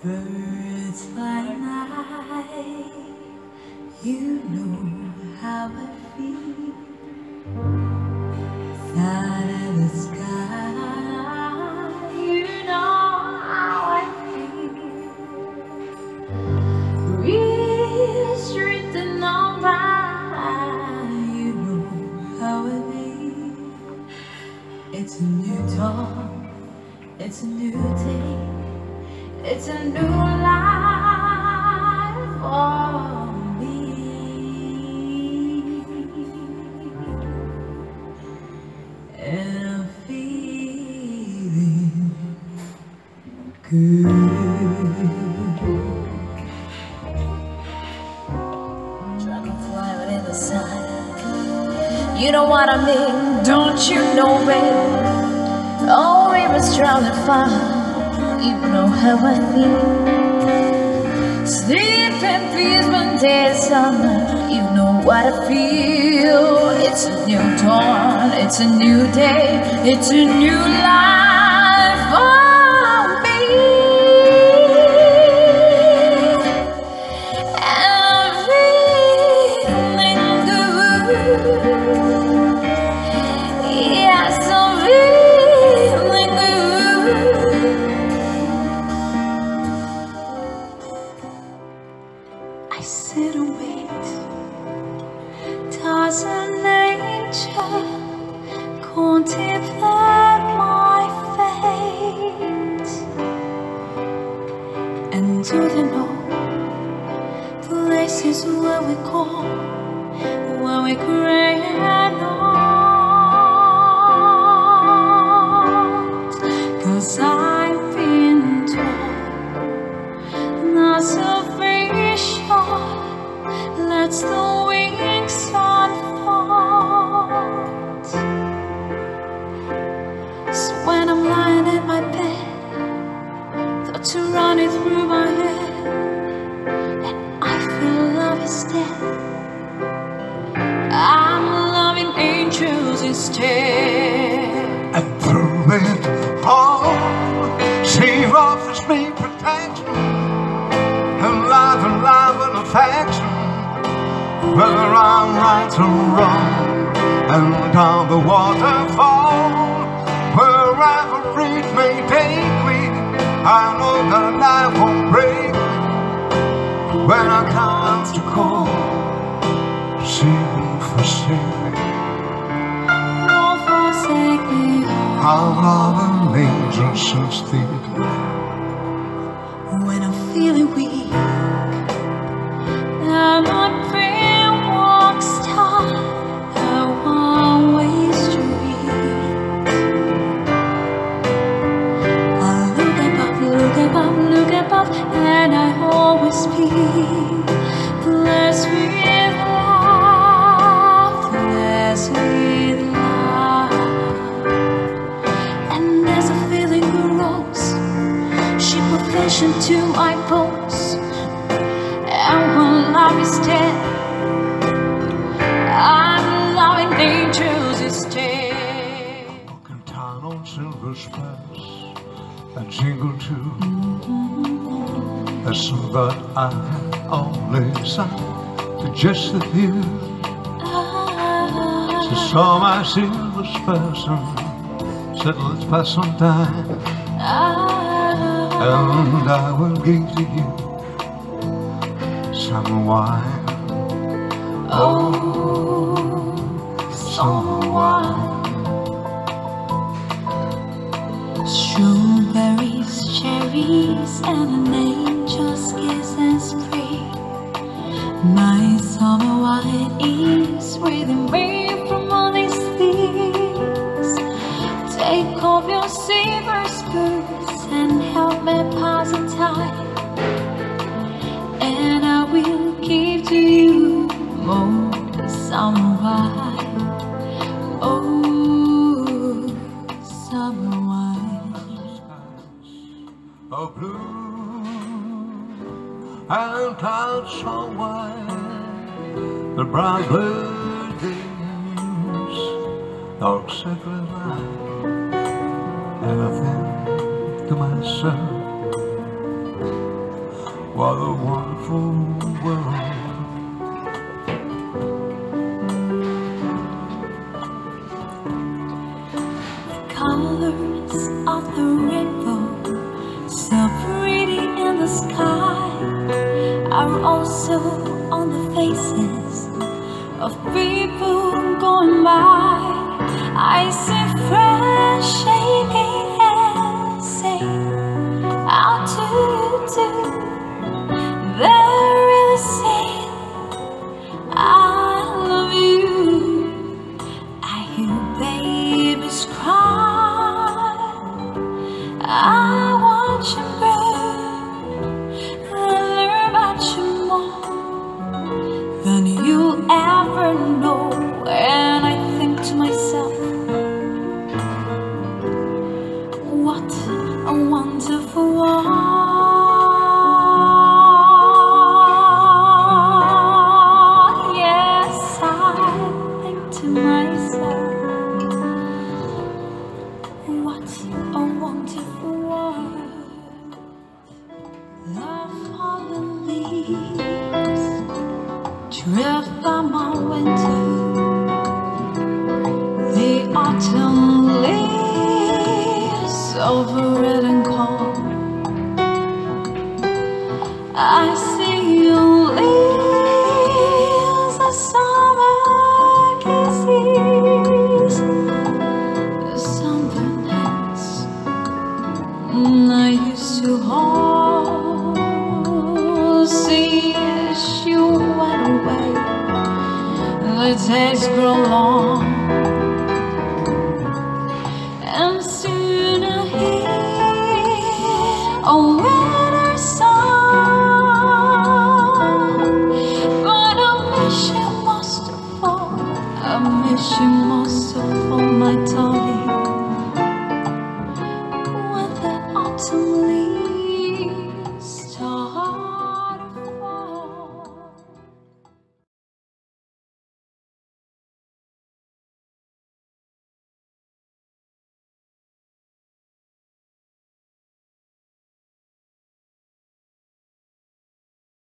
Birds fly high, you know how I feel. Sun in the sky, you know how I feel. Breeze drifting on by, you know how I feel. It's a new dawn, it's a new day. It's a new life for me, and I'm feeling good. Dragonfly within the sun, you know what I mean, don't you know, baby? Oh, rivers drown in fire. You know how I feel. Sleep in peace when there's summer. You know what I feel. It's a new dawn, it's a new day, it's a new life for me. And I'm feeling good. Yes, I'm feeling good. I sit and wait, doesn't nature contemplate my fate? And do they know places where we go, where we cry not? 'Cause I've been told not so lets the wings unfold. So when I'm lying in my bed, thoughts are running through my head, and I feel love is dead. I'm loving angels instead. And through it all, she offers me protection and love and affection. Whether I'm right or wrong, and down the waterfall, wherever it may take me, I know that life won't break me. When I come to call, she won't forsake me. Won't forsake me. Our love and angels since the when I'm feeling weak, I'm a prayer walk star, a one-way street. I look above, look above, look above, and I always speak. Blessed with love, blessed with love. And there's a feeling grows, she put flesh into my bones. And when love is dead, I'm loving angels instead. broken town on silver spurs and jingle too. A song that I only sang to just the few. She saw my silver spurs and said, let's pass some time, and I will give to you some wine. Oh, some wine. Strawberries, cherries, and an angel's kiss and spray. My summer wine is breathing me from all these things. Take off your silver skirts and help me pass the time, and I will give to you more summer wine. Oh, summer wine. Of blue and clouds so white, the brown buildings, dark sacred light, and I think to myself, What a wonderful world. The colors of the rainbow, so pretty in the sky, are also on the faces of people going by. I see friends shaking hands, saying, how do you do? They're really saying, I love you. I hear babies cry, I watch them grow, and learn about you more than you'll ever know. And I think to myself, what a wonderful world. Yes, I think to myself, what a wonderful world. The fallen leaves drift by my window. The autumn leaves over red and cold. I see you leaves, the summer kisses, the sunburned hands I used to hold. See as you went away, the days grow long, and soon I hear a winter song. But I miss you most of all, I miss you most of all, my darling.